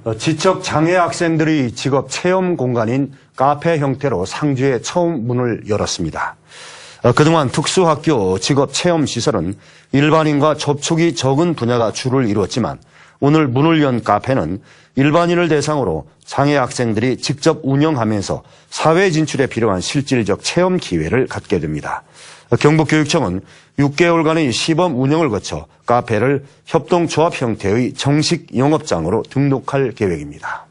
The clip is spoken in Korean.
지적 장애 학생들이 직업 체험 공간인 카페 형태로 상주에 처음 문을 열었습니다. 그동안 특수학교 직업 체험 시설은 일반인과 접촉이 적은 분야가 주를 이루었지만 오늘 문을 연 카페는 일반인을 대상으로 장애 학생들이 직접 운영하면서 사회 진출에 필요한 실질적 체험 기회를 갖게 됩니다. 경북교육청은 6개월간의 시범 운영을 거쳐 카페를 협동조합 형태의 정식 영업장으로 등록할 계획입니다.